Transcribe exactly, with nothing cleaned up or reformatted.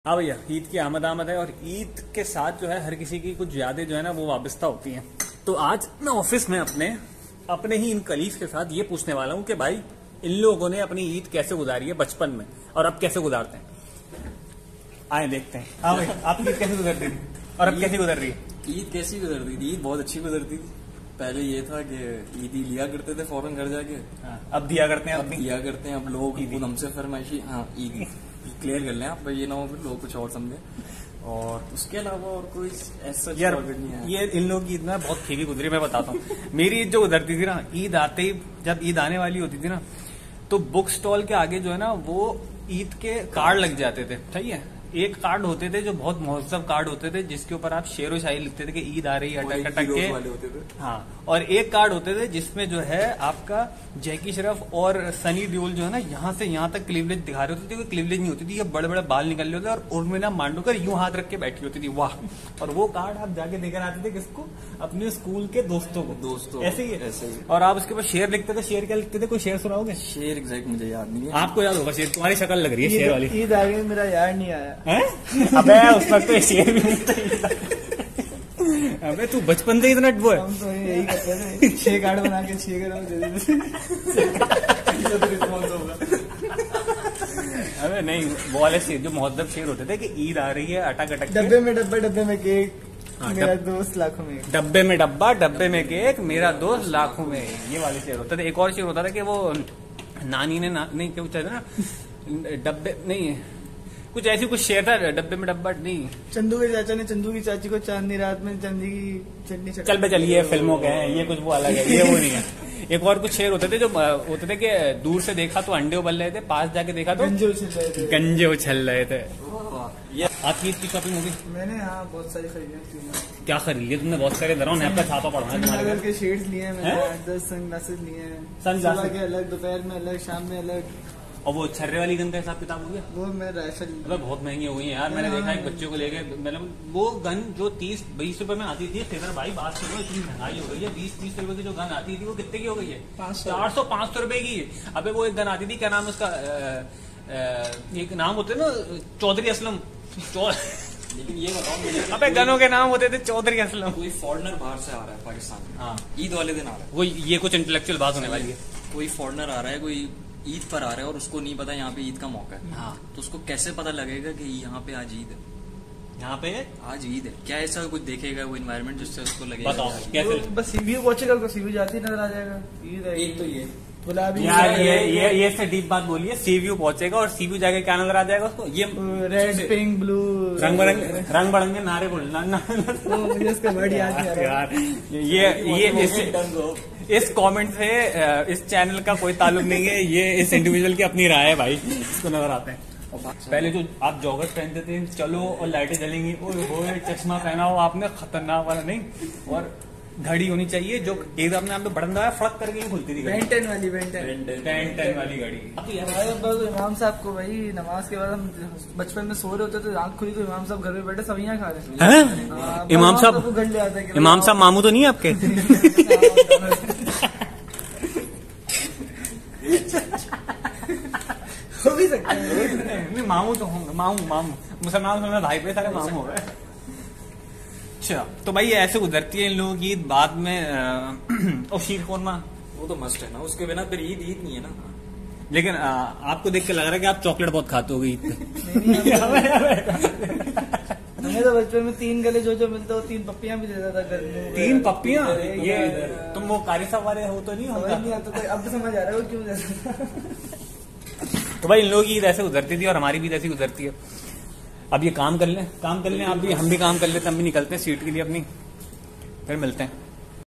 हाँ भैया, ईद की आमद आमद है और ईद के साथ जो है हर किसी की कुछ यादें जो है ना वो वाबस्ता होती हैं। तो आज मैं ऑफिस में अपने अपने ही इन कलीग्स के साथ ये पूछने वाला हूँ कि भाई इन लोगों ने अपनी ईद कैसे गुजारी है बचपन में और अब कैसे गुजारते हैं। आए देखते हैं। हाँ भाई, आपकी ईद कैसे गुजरती थी और अब कैसी गुजर रही है? ईद कैसी गुजरती थी? ईद बहुत अच्छी गुजरती थी। पहले ये था कि ईद ही लिया करते थे फौरन घर जाके। हाँ, अब दिया करते हैं। अब दिया करते हैं। अब लोग खुद हमसे फरमाइशी हाँ ईद क्लियर कर लें आप, ये ना हो फिर लोग कुछ और समझे। और उसके अलावा और कोई ऐसा यार नहीं है। ये इन लोगों की ईद ना बहुत फीकी गुजरी। मैं बताता हूँ मेरी ईद जो गुजरती थी ना, ईद आते ही जब ईद आने वाली होती थी ना तो बुक स्टॉल के आगे जो है ना वो ईद के कार्ड लग जाते थे। सही है, एक कार्ड होते थे जो बहुत महोत्सव कार्ड होते थे जिसके ऊपर आप शेर व शायरी लिखते थे कि ईद आ रही है अटक अटक के वाले होते थे। हाँ, और एक कार्ड होते थे जिसमें जो है आपका जैकी श्रॉफ और सनी देओल जो है ना यहाँ से यहाँ तक क्लीवलेज दिखा रहे होते थे। क्लीवलेज नहीं होती थी, ये बड़े बड़े बाल निकल रहे होते और उर्मिला मांडूकर यूं हाथ रख के बैठी होती थी। वाह। और वो कार्ड आप जाके देकर आते थे किसको? अपने स्कूल के दोस्तों को। दोस्तों ऐसे ही ऐसे ही। और आप उसके बाद शेर लिखते थे। शेर क्या लिखते थे? कोई शेर सुनाओगे? शेर एग्जैक्ट मुझे याद नहीं है। आपको याद होगा शेर, तुम्हारी शक्ल लग रही है शेर वाली। ईद आ गई, मेरा यार नहीं आया है? अबे उस वक्त तो शेर भी नहीं था। अबे तू बचपन से इतना वो है। हम तो यही करते थे, छह कार्ड बना के छह ग्राम दे देते। अबे नहीं, वो वाले शेर जो मुहद्दब शेर होते थे कि ईद आ रही है अटक अटक। डब्बे में डब्बा, डब्बे में केक, हाँ, मेरा डब... दोस्त लाखों में। डब्बे में डब्बा, डब्बे में केक, मेरा दोस्त लाखों में। ये वाले शेर होते थे। एक और शेर होता था कि वो नानी ने ना, नहीं क्या पूछा था ना, डब्बे नहीं कुछ ऐसी कुछ शेर था। डब्बे में डब्बा नहीं। चंदू के चाचा ने चंदू की चाची को चांदनी रात में चांदी की चटनी चल पे चलिए फिल्मों के हैं, ये कुछ वो अलग है, ये वो नहीं है। एक और कुछ शेर होते थे जो होते थे कि दूर से देखा तो अंडे उबल रहे थे, पास जाके देखा तो गंजे उछल रहे थे। गंजे उछल रहे थे। ये आपकी ईद की शॉपिंग होगी? मैंने हाँ बहुत सारी खरीदी। क्या खरीद लिया तुमने? बहुत सारे दरों नैप का छापा पड़ा है तुम्हारे घर के शेड्स लिए हैं मैंने, आठ दस सनग्लासेस लिए हैं। सनग्लासेस के अलग, दोपहर में अलग, शाम में अलग। और वो छर्रे वाली गन का हिसाब किताब हो गया? वो मैं राइफल मतलब बहुत महंगी हो गई है यार। मैंने देखा एक बच्चे को लेके, मतलब वो गन जो तीस बीस रुपए में आती थी, खैर भाई बात करो इतनी महंगाई हो गई है। बीस तीस रुपए की जो गन आती थी वो कितने की हो गई है? चार सौ पांच सौ रुपए की। अबे वो एक गन आती थी, क्या नाम उसका, एक नाम होते ना चौधरी असलम। लेकिन ये बताओ मुझे, अबे गनों के नाम होते थे चौधरी असलम। कोई फॉरेनर बाहर से आ रहा है पाकिस्तान में, हाँ ईद वाले दिन आ रहा है वो, ये कुछ इंटेलेक्चुअल बात होने वाली है। कोई फॉरेनर आ रहा है, कोई ईद पर आ रहा है और उसको नहीं पता यहाँ पे ईद का मौका है। हाँ, तो उसको कैसे पता लगेगा कि यहाँ पे आज ईद है? यहाँ पे आज ईद है क्या? ऐसा कुछ देखेगा वो इन्वायरमेंट जिससे उसको लगेगा? बताओ कैसे? बस सीवीयू पहुंचेगा तो सीवीयू जाती नजर आ जाएगा। ईद है, एक तो ये गुलाबी यार ये ये ये से डीप बात बोलिए। सीव्यू पहुंचेगा और सीव्यू जाके क्या नजर आ जाएगा उसको? ये रेड पिंक ब्लू रंग बिरंगे रंग बिरंगे नारे बोलना ना, मुझे इसका वर्ड याद नहीं आ रहा यार। ये ये इस इस कमेंट से इस चैनल का कोई ताल्लुक नहीं है, ये इस इंडिविजुअल की अपनी राय है भाई। इसको नजर आते हैं। पहले जो आप जॉगर्स पहनते थे, चलो और लाइटें जलेंगी, और चश्मा पहना हो आपने, खतरनाक वाला नहीं। और घड़ी होनी चाहिए जो एक अपने आप में बड़ंदा है, फड़क करके ही खुलती थी। बेन टेन वाली, बेन टेन टेन टेन वाली घड़ी। बस इमाम साहब को भाई नमाज के बाद हम बचपन में सो रहे होते थे, आंख खुली तो इमाम साहब घर में बैठे सब्जियां खा रहे हैं। इमाम साहब को घर ले आते हैं। इमाम साहब मामू तो नहीं है आपके? हो भी सकता है, मामू तो होंगे। मामू मामू मुसलमान में भाई पे सारे मामू हो गए। अच्छा, तो भाई ऐसे गुजरती है इन लोगों की ईद। बाद में और शीर खोरमा वो तो मस्ट है ना, उसके बिना फिर ईद ईद नहीं है ना। लेकिन आ, आपको देख के लग रहा है कि आप चॉकलेट बहुत खाते हो गई ईद पे। हमें तो बचपन में तीन गले जो जो मिलता हो तीन पप्पियां भी देता था घर में। तीन पप्पियां? ये तुम वो कारी साहब वाले हो तो नहीं होगा? नहीं आता था, अब समझ आ रहा है क्यों देता। तो भाई इन लोगों की ईद ऐसे गुजरती थी और हमारी भी ऐसी गुजरती है। अब ये काम कर लें, काम कर लें आप भी, हम भी काम कर लेते हैं, हम भी निकलते हैं सीट के लिए अपनी, फिर मिलते हैं।